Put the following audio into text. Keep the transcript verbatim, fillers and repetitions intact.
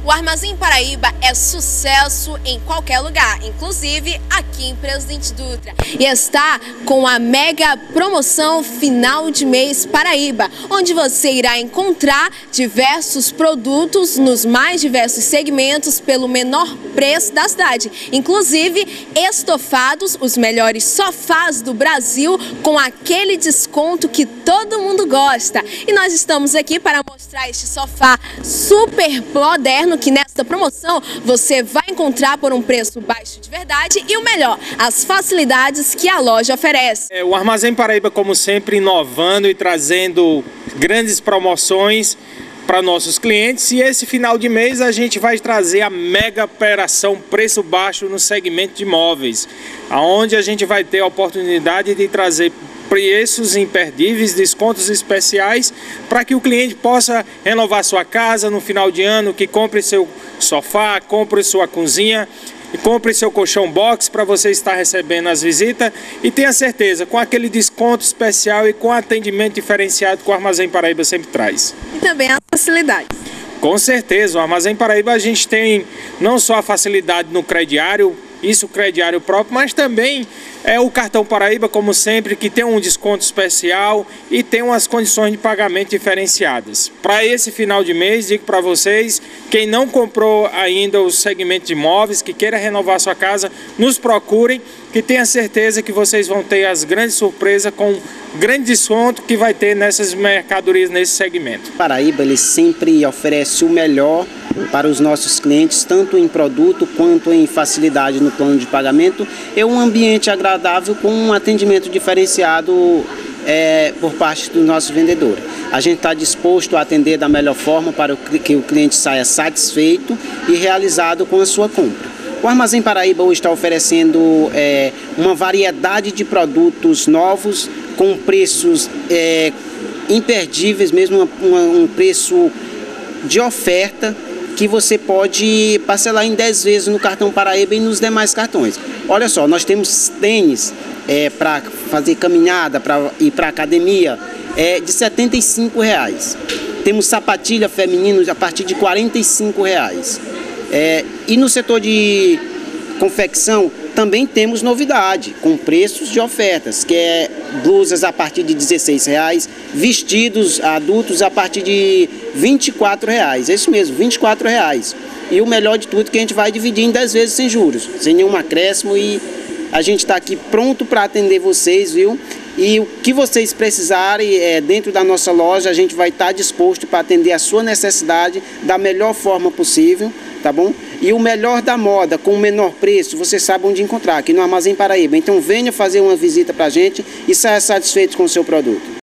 O Armazém Paraíba é sucesso em qualquer lugar, inclusive aqui em Presidente Dutra. E está com a mega promoção Final de Mês Paraíba, onde você irá encontrar diversos produtos nos mais diversos segmentos pelo menor preço da cidade. Inclusive estofados, os melhores sofás do Brasil, com aquele desconto que todo mundo gosta. E nós estamos aqui para mostrar este sofá super moderno, que nesta promoção você vai encontrar por um preço baixo de verdade e o melhor, as facilidades que a loja oferece. É, o Armazém Paraíba, como sempre, inovando e trazendo grandes promoções para nossos clientes, e esse final de mês a gente vai trazer a mega operação preço baixo no segmento de imóveis, aonde a gente vai ter a oportunidade de trazer preços imperdíveis, descontos especiais, para que o cliente possa renovar sua casa no final de ano, que compre seu sofá, compre sua cozinha, e compre seu colchão box para você estar recebendo as visitas, e tenha certeza, com aquele desconto especial e com atendimento diferenciado que o Armazém Paraíba sempre traz. E também as facilidades. Com certeza, o Armazém Paraíba a gente tem não só a facilidade no crediário, isso o crediário próprio, mas também é o cartão Paraíba, como sempre, que tem um desconto especial e tem umas condições de pagamento diferenciadas. Para esse final de mês, digo para vocês, quem não comprou ainda o segmento de imóveis, que queira renovar sua casa, nos procurem, que tenha certeza que vocês vão ter as grandes surpresas com grande desconto que vai ter nessas mercadorias, nesse segmento. Paraíba, ele sempre oferece o melhor para os nossos clientes, tanto em produto quanto em facilidade no plano de pagamento. É um ambiente agradável com um atendimento diferenciado é, por parte do nosso vendedor. A gente está disposto a atender da melhor forma para que o cliente saia satisfeito e realizado com a sua compra. O Armazém Paraíba hoje está oferecendo é, uma variedade de produtos novos com preços é, imperdíveis, mesmo uma, uma, um preço de oferta, que você pode parcelar em dez vezes no cartão Paraíba e nos demais cartões. Olha só, nós temos tênis é, para fazer caminhada, para ir para academia, é, de setenta e cinco reais. Temos sapatilha feminina a partir de quarenta e cinco reais. É, e no setor de confecção também temos novidade, com preços de ofertas, que é blusas a partir de dezesseis reais, vestidos adultos a partir de vinte e quatro reais, é isso mesmo, vinte e quatro reais. E o melhor de tudo, que a gente vai dividir em dez vezes sem juros, sem nenhum acréscimo, e a gente está aqui pronto para atender vocês, viu? E o que vocês precisarem, é, dentro da nossa loja, a gente vai estar disposto para atender a sua necessidade da melhor forma possível, tá bom? E o melhor da moda, com o menor preço, você sabe onde encontrar, aqui no Armazém Paraíba. Então venha fazer uma visita para a gente e saia satisfeito com o seu produto.